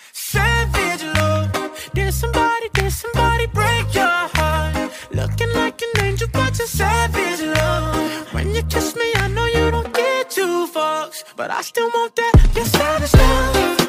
Savage love. Did somebody break your heart? Looking like an angel, but you're savage love. When you kiss me, I know you don't get two fucks, but I still want that. You're savage love.